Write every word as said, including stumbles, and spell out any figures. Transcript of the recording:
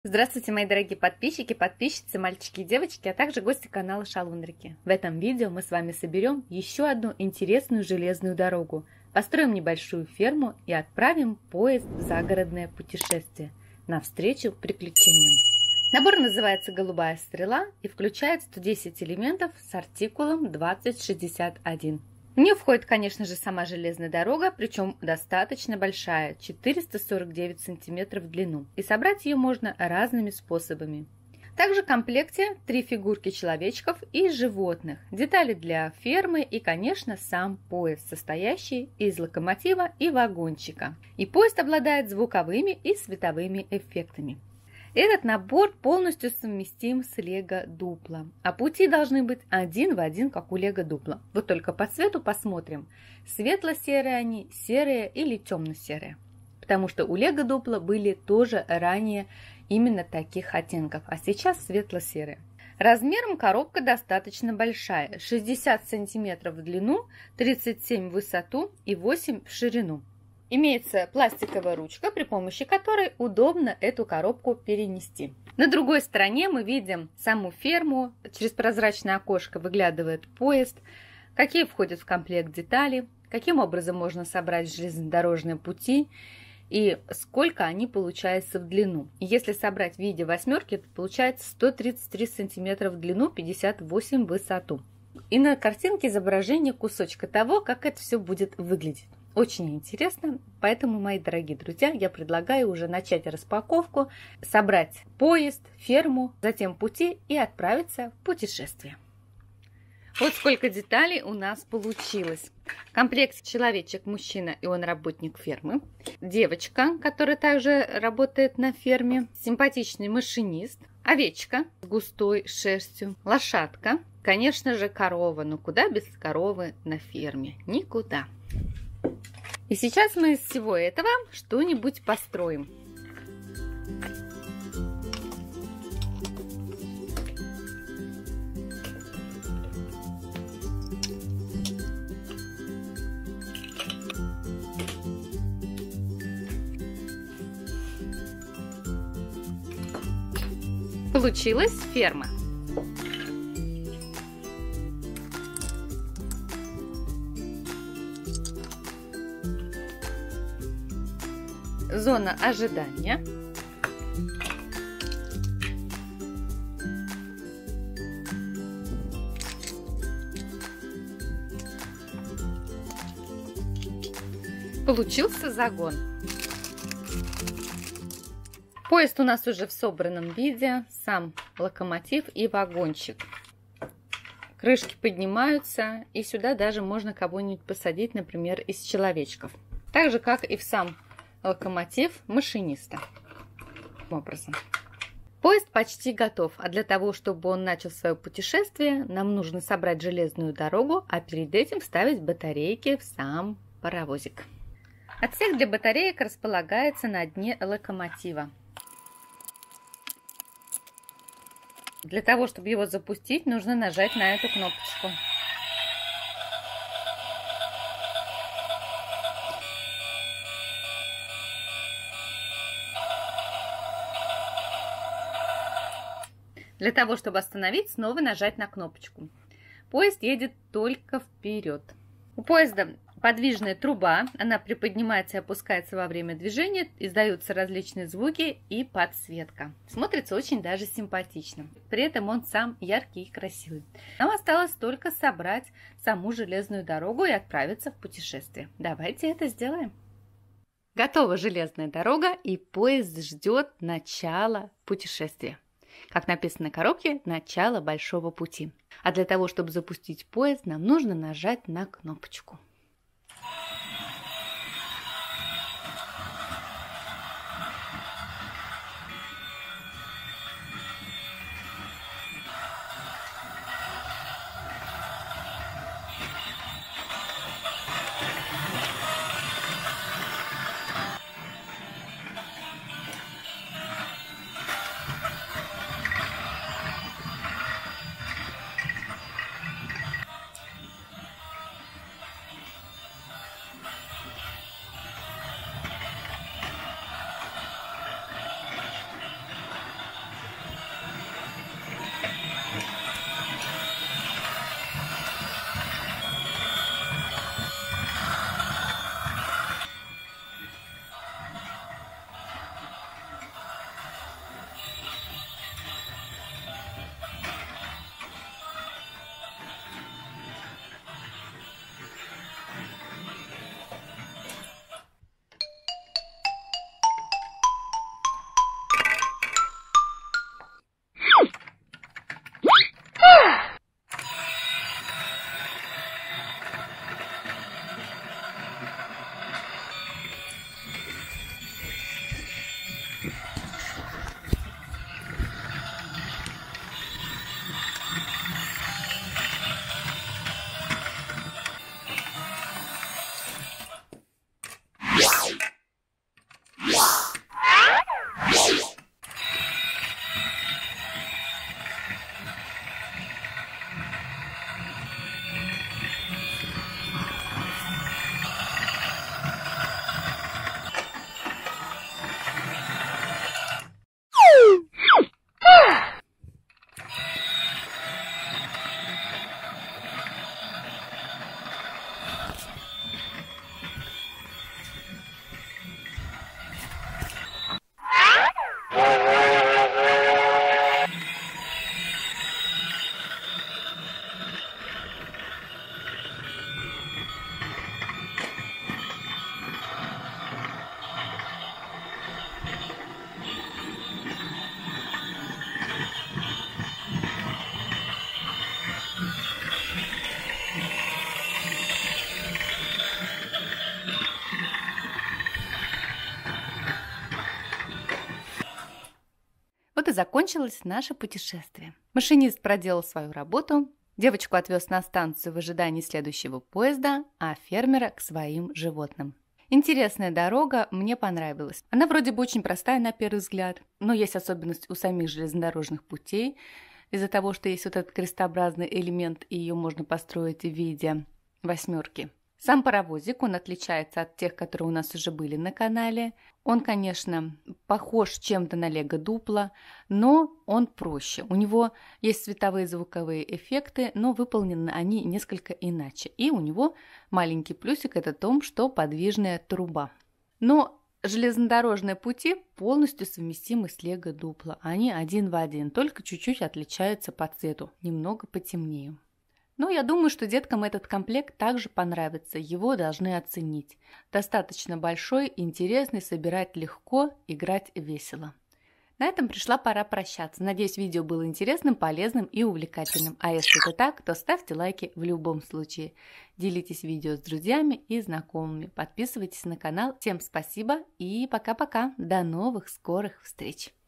Здравствуйте, мои дорогие подписчики, подписчицы, мальчики и девочки, а также гости канала Шалундрики. В этом видео мы с вами соберем еще одну интересную железную дорогу, построим небольшую ферму и отправим поезд в загородное путешествие навстречу приключениям. Набор называется «Голубая стрела» и включает сто десять элементов с артикулом двадцать шестьдесят один. В нее входит, конечно же, сама железная дорога, причем достаточно большая, четыреста сорок девять сантиметров в длину, и собрать ее можно разными способами. Также в комплекте три фигурки человечков и животных, детали для фермы и, конечно, сам поезд, состоящий из локомотива и вагончика. И поезд обладает звуковыми и световыми эффектами. Этот набор полностью совместим с Лего Дупло, а пути должны быть один в один, как у Лего Дупло. Вот только по цвету посмотрим, светло-серые они, серые или темно-серые. Потому что у Лего Дупло были тоже ранее именно таких оттенков, а сейчас светло-серые. Размером коробка достаточно большая, шестьдесят сантиметров в длину, тридцать семь в высоту и восемь в ширину. Имеется пластиковая ручка, при помощи которой удобно эту коробку перенести. На другой стороне мы видим саму ферму, через прозрачное окошко выглядывает поезд, какие входят в комплект детали, каким образом можно собрать железнодорожные пути и сколько они получаются в длину. И если собрать в виде восьмерки, то получается сто тридцать три сантиметра в длину, пятьдесят восемь в высоту. И на картинке изображение кусочка того, как это все будет выглядеть. Очень интересно, поэтому, мои дорогие друзья, я предлагаю уже начать распаковку, собрать поезд, ферму, затем пути и отправиться в путешествие. Вот сколько деталей у нас получилось. Комплект человечек, мужчина, и он работник фермы. Девочка, которая также работает на ферме. Симпатичный машинист. Овечка с густой шерстью. Лошадка. Конечно же, корова. Но куда без коровы на ферме? Никуда. И сейчас мы из всего этого что-нибудь построим. Получилась ферма. Зона ожидания. Получился загон. Поезд у нас уже в собранном виде, сам локомотив и вагончик. Крышки поднимаются, и сюда даже можно кого-нибудь посадить, например, из человечков. Так же, как и в сам локомотив машиниста. Таким образом. Поезд почти готов, а для того, чтобы он начал свое путешествие, нам нужно собрать железную дорогу, а перед этим вставить батарейки в сам паровозик. Отсек для батареек располагается на дне локомотива. Для того, чтобы его запустить, нужно нажать на эту кнопочку. Для того, чтобы остановить, снова нажать на кнопочку. Поезд едет только вперед. У поезда подвижная труба, она приподнимается и опускается во время движения, издаются различные звуки и подсветка. Смотрится очень даже симпатично. При этом он сам яркий и красивый. Нам осталось только собрать саму железную дорогу и отправиться в путешествие. Давайте это сделаем. Готова железная дорога, и поезд ждет начала путешествия. Как написано на коробке, начало большого пути. А для того, чтобы запустить поезд, нам нужно нажать на кнопочку. и закончилось наше путешествие. Машинист проделал свою работу, девочку отвез на станцию в ожидании следующего поезда, а фермера к своим животным. Интересная дорога, мне понравилась. Она вроде бы очень простая на первый взгляд, но есть особенность у самих железнодорожных путей. Из-за того, что есть вот этот крестообразный элемент, и ее можно построить в виде восьмерки. Сам паровозик, он отличается от тех, которые у нас уже были на канале. Он, конечно, похож чем-то на Лего Дупло, но он проще. У него есть световые и звуковые эффекты, но выполнены они несколько иначе. И у него маленький плюсик – это том, что подвижная труба. Но железнодорожные пути полностью совместимы с Лего Дупло. Они один в один, только чуть-чуть отличаются по цвету, немного потемнее. Но я думаю, что деткам этот комплект также понравится, его должны оценить. Достаточно большой, интересный, собирать легко, играть весело. На этом пришла пора прощаться. Надеюсь, видео было интересным, полезным и увлекательным. А если это так, то ставьте лайки в любом случае. Делитесь видео с друзьями и знакомыми. Подписывайтесь на канал. Всем спасибо и пока-пока. До новых скорых встреч!